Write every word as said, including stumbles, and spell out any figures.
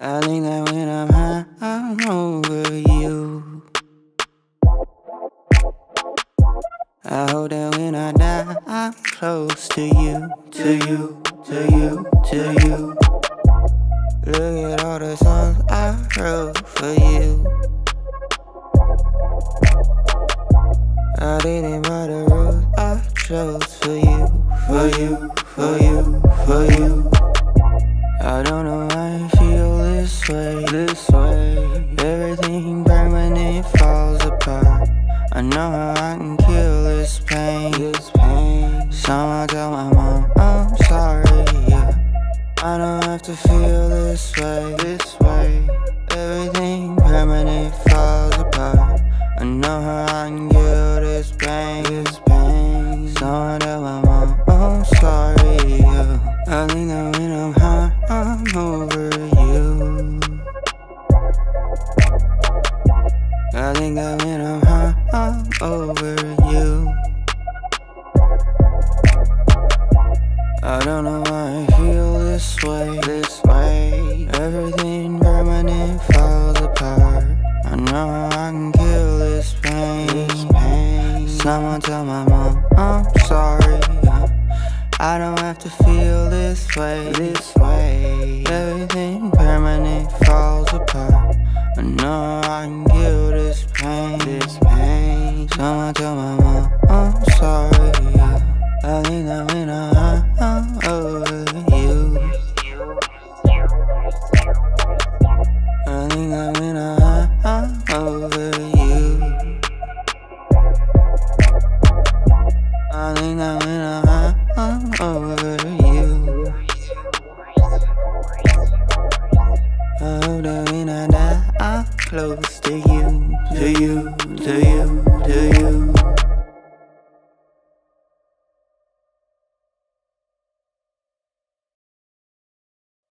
I think that when I'm high, I'm over you. I hope that when I die, I'm close to you, to you, to you, to you. Look at all the songs I wrote for you. I didn't write the rules I chose for you, for you, for you, for you. I don't know why I feel this way, this way. Everything permanent falls apart. I know how I can kill this pain, this pain. Someone tell my mom I'm sorry, yeah. I don't have to feel this way, this way. Everything permanent falls apart. I know how I can kill this pain, this pain. Someone tell my mom I'm sorry, yeah. I think that when I'm high, I'm over you. I think that when I'm high, I'm over you. I don't know why I feel this way, this way. Everything permanent falls apart. I know how I can kill this pain, this pain. Someone tell my mom I'm sorry, yeah. I don't have to feel this way, this way. Everything permanent falls apart. I know I can kill this pain, this pain. Someone tell my mom I'm sorry, yeah. I think that when I'm high, I'm over you. I think that when I'm high, I'm over you. I think that when I'm high, I'm over you. I hope that when I die, I'm close to you.